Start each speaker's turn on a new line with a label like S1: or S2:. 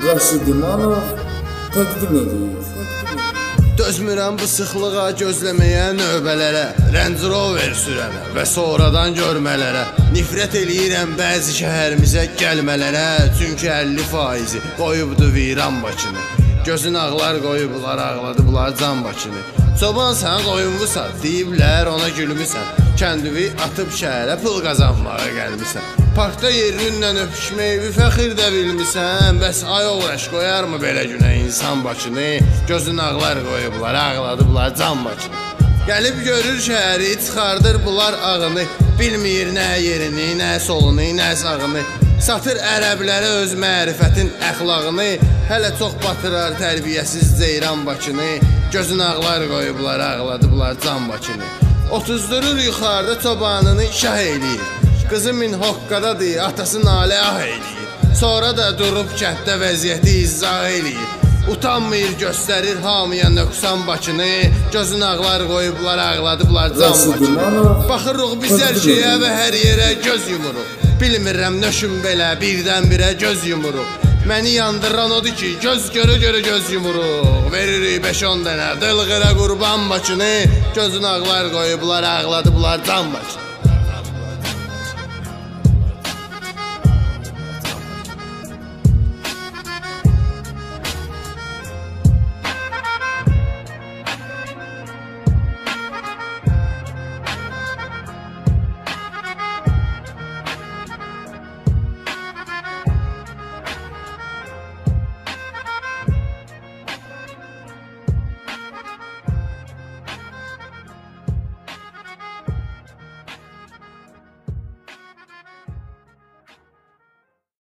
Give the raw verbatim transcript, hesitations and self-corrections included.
S1: Rəşidimanov təqdim edir.
S2: Dözmürəm bu sıxlığa, gözləməyə, növbələrə, Range Rover sürənə və sonradan görmələrə. Nifrət eləyirəm bəzi şəhərimizə gəlmələrə, çünki əlli faizi qoyubdu viran Bakını. Gözün ağlar qoyublar, ağladıblar can Bakını. Çoban sən qoyunmusan, deyiblər ona gülmüsən. Kəndini atıb şəhərə pul qazanmağa gəlmisən. Parkda yerinlə öpüşməyi bir fəxir də bilmisən. Bəs ay uğraş qoyarmı belə günə insan Bakını? Gözün ağlar qoyublar, ağladıblar can Bakını. Gəlib görür şəhəri, çıxardır bunlar ağını. Bilmir nə yerini, nə solunu, nə sağını. Satır ərəblərə öz mərifətin əxlağını. Hələ çox batırar tərbiyəsiz ceyran Bakını. Gözün ağlar qoyublar, ağladıblar can Bakını. Otuzdurur yuxarıda çobanını şah eləyir. Qızı min hoqqadadır, atası nalə ah eləyir. Sonra da durub kənddə vəziyyəti izah eləyir. Utanmayır, göstərir hamıya nöqsan Bakını. Gözün ağlar qoyublar, ağladıblar can Bakını. Baxırıq biz hər şeyə və hər yerə göz yumuruq. Bilmirəm nöşüm belə, birdən-birə göz yumuruq. Məni yandıran odur ki, göz görə-görə göz yumuruq. Veririk beş on dənə, dılğıra qurban Bakını. Gözün ağlar qoyublar, ağladıblar can Bakını.